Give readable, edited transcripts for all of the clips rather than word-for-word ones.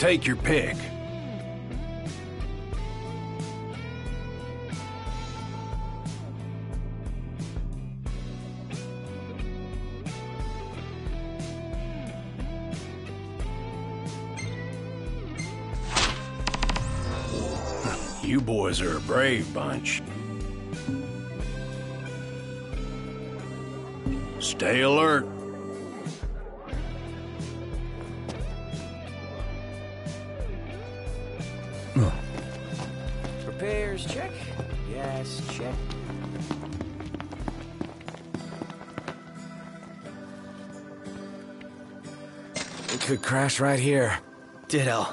Take your pick. You boys are a brave bunch. Stay alert. Repairs, check. Gas, check. We could crash right here. Ditto.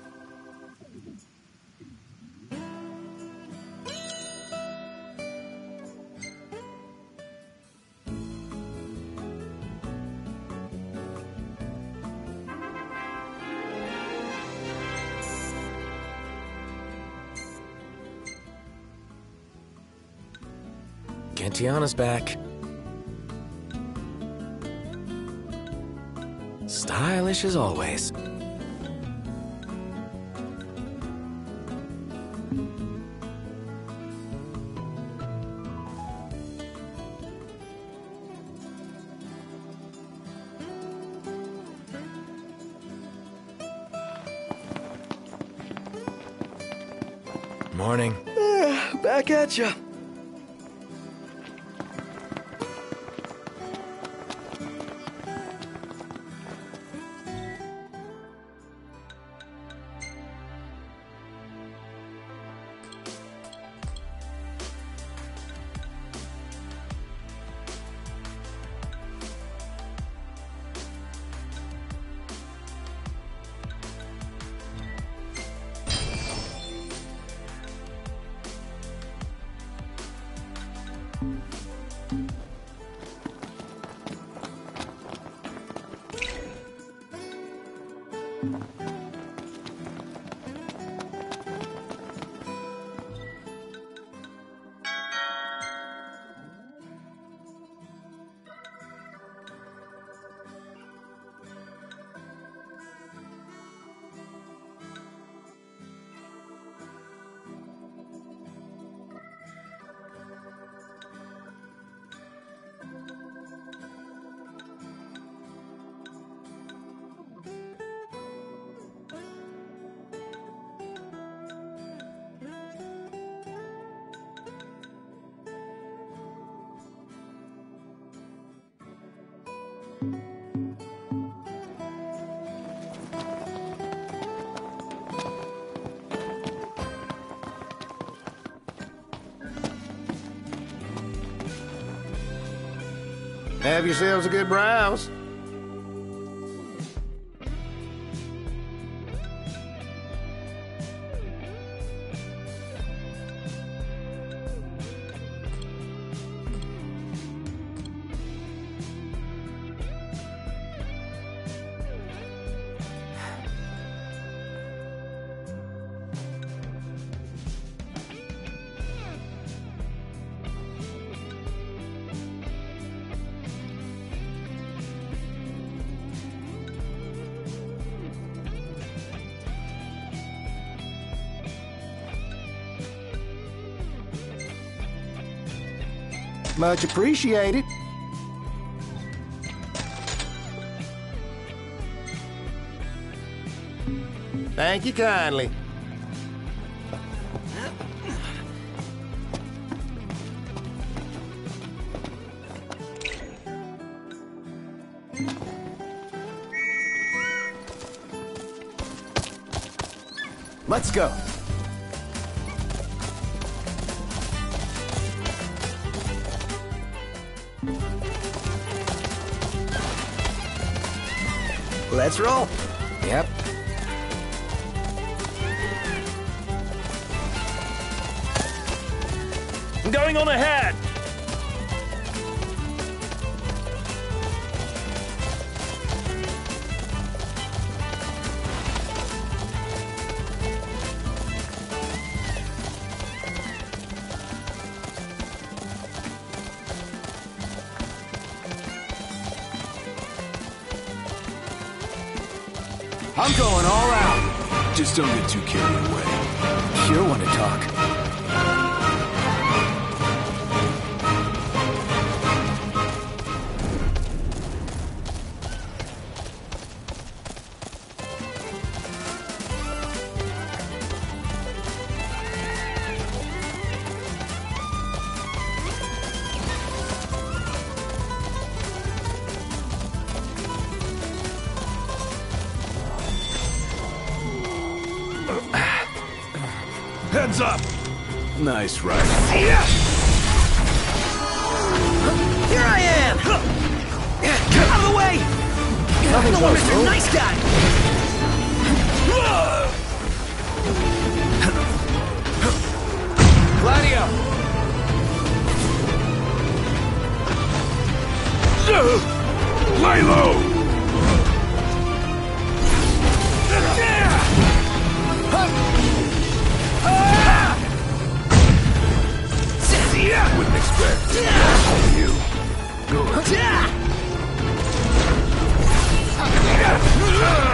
Tiana's back. Stylish as always. Morning. Back at ya. Have yourselves a good browse. Much appreciated. Thank you kindly. Let's go. Let's roll. Yep. I'm going on ahead. I'm going all out. Just don't get too carried away. Sure want to talk. Heads up! Nice ride. Here I am! Get out of the way! Nothing No, goes Mr. wrong. Nice Guy! Gladio! Lay low! Wouldn't expect you. Good.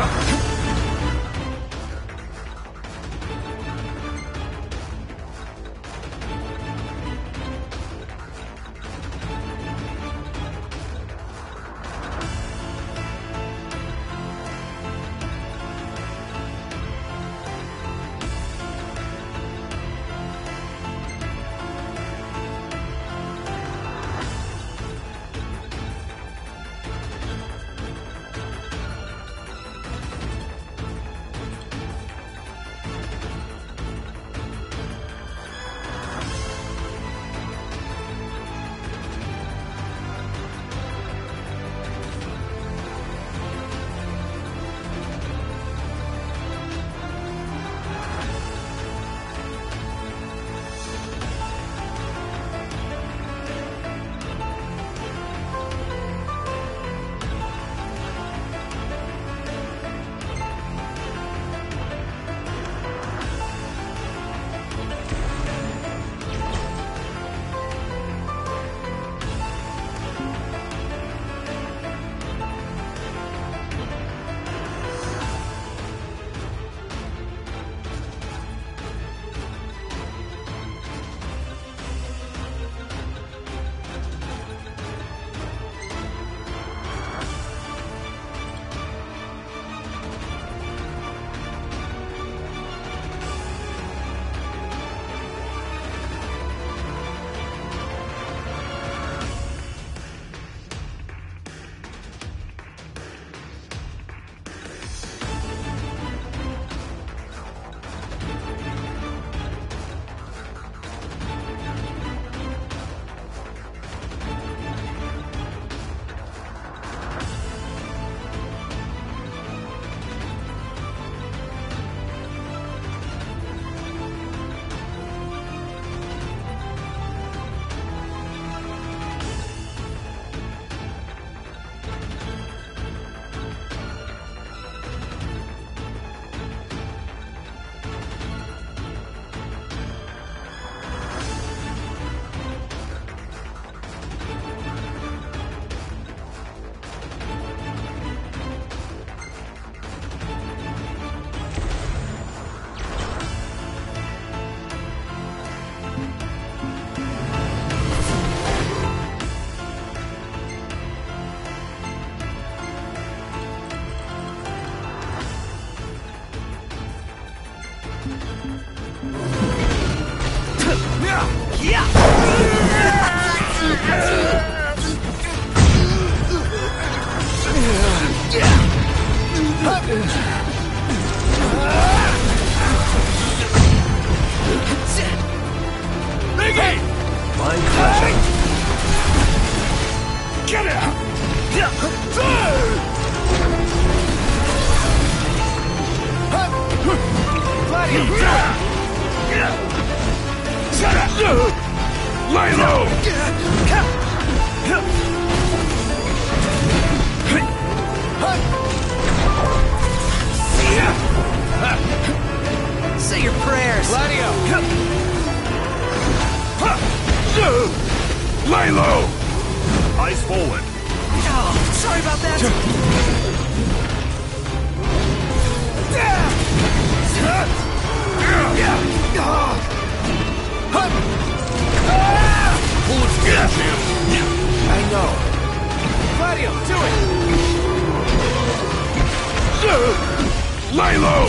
Lay low!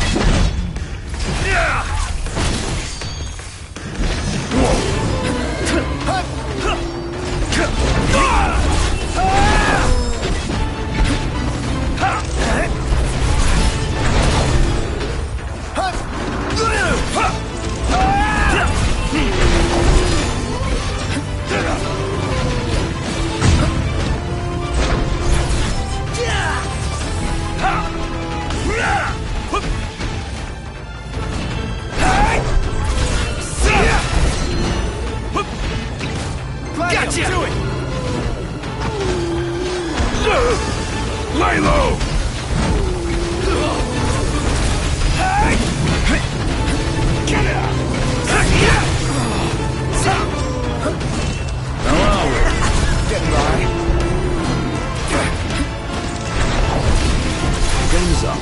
Gotcha! Do it! Lay low! Getting by. Game's up.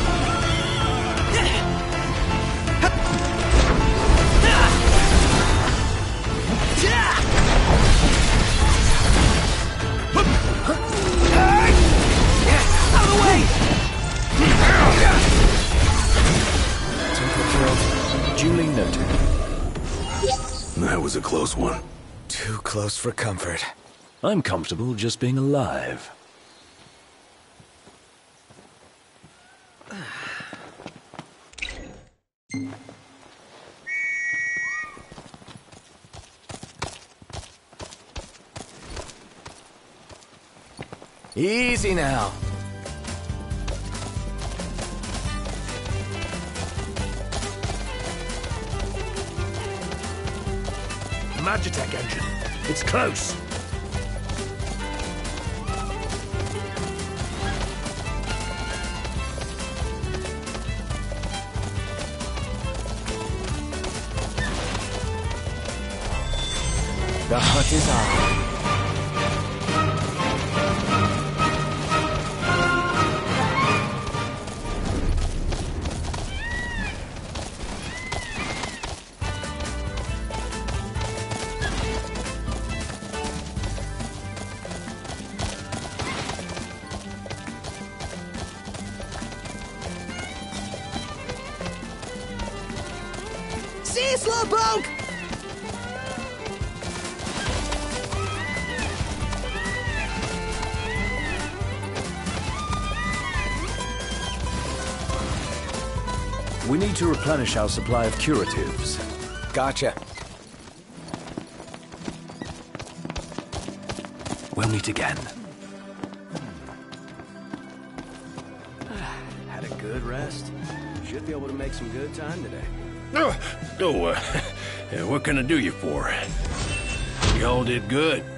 Out of the way! Temple killed. Duly noted. That was a close one. Too close for comfort. I'm comfortable just being alive. Easy now. Magitech engine. It's close. The hunt is on. See you, Slowpoke! We need to replenish our supply of curatives. Gotcha. We'll meet again. Had a good rest. Should be able to make some good time today. Yeah, what can I do you for? You all did good.